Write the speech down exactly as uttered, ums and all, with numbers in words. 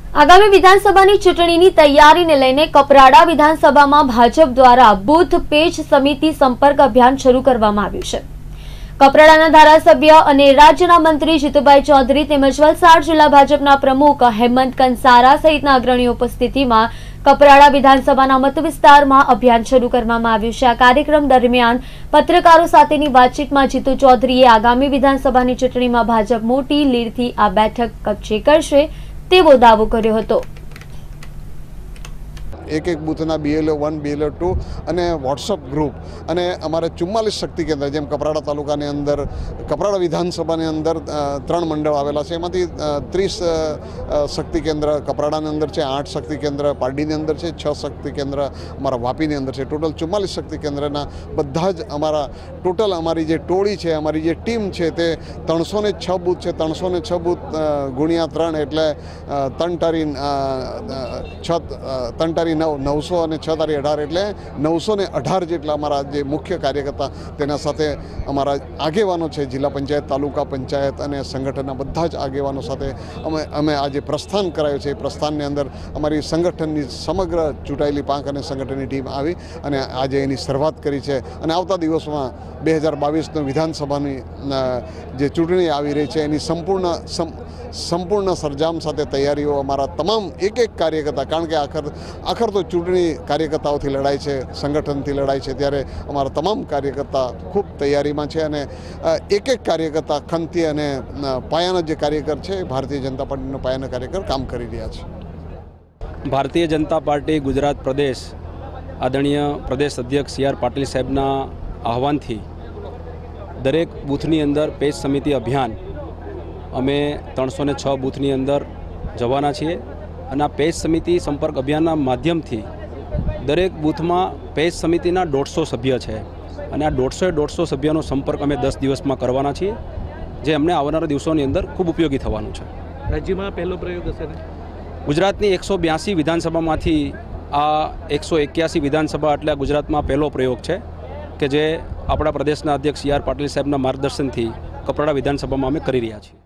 आगामी विधानसभाની ચૂંટણીની તૈયારીને લઈને કપરાડા વિધાનસભામાં ભાજપ દ્વારા બૂથ પેજ સમિતિ સંપર્ક અભિયાન શરૂ કરવામાં આવ્યું છે। કપરાડાના ધારાસભ્ય અને રાજ્યના મંત્રી જીતુભાઈ ચૌધરી તેમજ વલસાડ જિલ્લા ભાજપના પ્રમુખ હેમંત કંસારા સહિતના અગ્રણીઓ ઉપસ્થિતિમાં કપરાડા વિધાનસભાના મત વિસ્તારમાં અભિયાન શરૂ કરવામાં આવ્યું છે। આ કાર્યક્રમ દરમિયાન પત્રકારો સાથેની વાતચીતમાં જીતુ ચૌધરીએ આગામી વિધાનસભાની ચૂંટણીમાં ભાજપ મોટી લીડથી આ બેઠક કબજે કરશે તેવો દાવો કર્યો હતો। एक एक बूथना बीएलओ वन बीएलओ टू અને વોટ્સઅપ ગ્રુપ અને અમારે ચુમ્માલીસ શક્તિ કેન્દ્ર જેમ કપરાડા તાલુકાની અંદર કપરાડા વિધાનસભાની અંદર ત્રણ મંડળ આવેલા છે। એમાંથી ત્રીસ શક્તિ કેન્દ્ર કપરાડાની અંદર છે, આઠ શક્તિ કેન્દ્ર પારડીની અંદર છે, છ શક્તિ કેન્દ્ર અમારા વાપીની અંદર છે। ટોટલ ચુમ્માલીસ શક્તિ કેન્દ્રના બધા જ અમારા ટોટલ અમારી જે ટોળી છે, અમારી જે ટીમ છે તે ત્રણસો ને છ બૂથ છે। ત્રણસો ને છ બૂથ ગુણ્યા ત્રણ એટલે ત્રણ તારી છ ત્રણ તારી નવ નવસો અને છ તારી અઢાર એટલે નવસો ને અઢાર જેટલા અમારા જે મુખ્ય કાર્યકર્તા તેના સાથે અમારા આગેવાનો છે, જિલ્લા પંચાયત, તાલુકા પંચાયત અને સંગઠનના બધા જ આગેવાનો સાથે અમે અમે આજે પ્રસ્થાન કરાયું છે। એ પ્રસ્થાનની અંદર અમારી સંગઠનની સમગ્ર ચૂંટાયેલી પાંખ અને સંગઠનની ટીમ આવી અને આજે એની શરૂઆત કરી છે અને આવતા દિવસોમાં બે હજાર બાવીસનો વિધાનસભાની જે ચૂંટણી આવી રહી છે એની સંપૂર્ણ સંપૂર્ણ સરજામ સાથે તૈયારીઓ અમારા તમામ એક એક કાર્યકર્તા, કારણ કે આખર આખર તો ચૂંટણી કાર્યકર્તાઓથી લડાઈ છે, સંગઠનથી લડાઈ છે, ત્યારે અમારા તમામ કાર્યકર્તા ખૂબ તૈયારીમાં છે અને એક એક કાર્યકર્તા ખંતી અને પાયાના જે કાર્યકર છે ભારતીય જનતા પાર્ટીનો પાયાના કાર્યકર કામ કરી રહ્યા છે। ભારતીય જનતા પાર્ટી ગુજરાત પ્રદેશ આદરણીય પ્રદેશ અધ્યક્ષ સી આર પાટીલ સાહેબના આહવાનથી દરેક બૂથની અંદર પેજ સમિતિ અભિયાન અમે ત્રણસો ને છ બૂથની અંદર જવાના છીએ અને આ પેજ સમિતિ સંપર્ક અભિયાનના માધ્યમથી દરેક બૂથમાં પેજ સમિતિના દોઢસો સભ્ય છે અને આ દોઢસો દોઢસો સભ્યનો સંપર્ક અમે દસ દિવસમાં કરવાના છીએ, જે અમને આવનારા દિવસોની અંદર ખૂબ ઉપયોગી થવાનું છે। રાજ્યમાં પહેલો પ્રયોગ હશે ને? ગુજરાતની એકસો બ્યાસી વિધાનસભામાંથી આ એકસો એક્યાસી વિધાનસભા એટલે ગુજરાતમાં પહેલો પ્રયોગ છે કે જે આપણા પ્રદેશના અધ્યક્ષ સી આર પાટીલ સાહેબના માર્ગદર્શનથી કપરાડા વિધાનસભામાં અમે કરી રહ્યા છીએ।